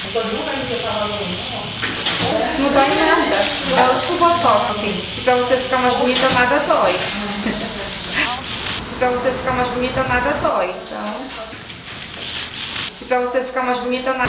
Não dói nada. É o tipo botox, que pra você ficar mais bonita nada dói. Que pra você ficar mais bonita nada dói. Então. Que pra você ficar mais bonita nada.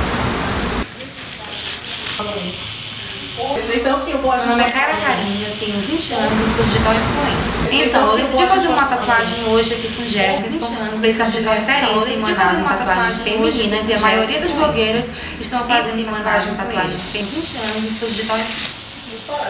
Então, que eu vou Meu nome é Cara Carinha, eu tenho 20 anos e sou digital influencer. Então, eu decidi fazer uma tatuagem hoje aqui com o Jefferson. Ele está sendo referência em fazer uma tatuagem femininas e a maioria das blogueiras estão fazendo tatuagem feminina. 20 anos e sou digital influencer.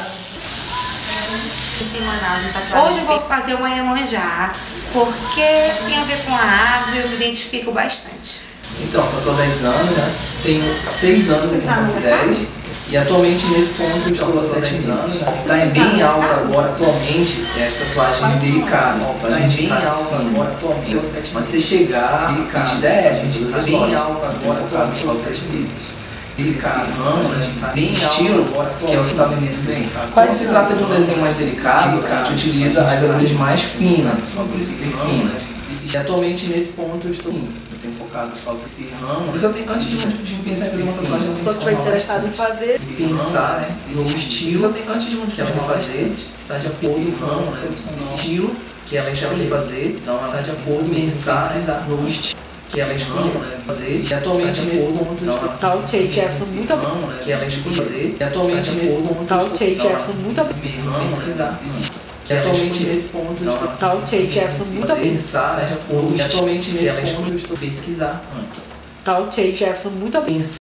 Hoje eu vou fazer uma Iemanjá, porque tem a ver com a árvore e eu me identifico bastante. Então, eu tô há 10 anos, né? Tenho 6 anos aqui no Campo 10 e atualmente nesse ponto eu estou há 7 anos. Está bem alta agora, atualmente, as tatuagens delicadas. Está bem alta agora, atualmente. Quando você chegar e te der essa, está bem alta agora, atualmente. Delicado, bem estilo, que é o que está vendendo bem. Quando se trata de um desenho mais delicado, a gente utiliza as agulhas mais finas, super finas. E atualmente nesse ponto eu tenho focado só nesse ramo. Mas eu tenho, antes de pensar em fazer uma tatuagem, se eu estiver interessado em fazer, pensar, né, no estilo, eu tenho, antes de que ela quer fazer, se está de acordo com o ramo, né, esse estilo que ela enxerga de fazer, então ela está de acordo em pensar no estilo que ela escolheu fazer, e atualmente nesse ponto tá ok, Jefferson, muito obrigado. Que ela escolheu fazer, e atualmente nesse ponto tá ok, Jefferson, muito obrigado. Pesquisar, que atualmente nesse ponto tá ok, Jefferson, muito obrigado. Pensar, né, de acordo, e atualmente nesse ponto eu estou pesquisar antes. Tá ok, Jefferson, muito obrigado.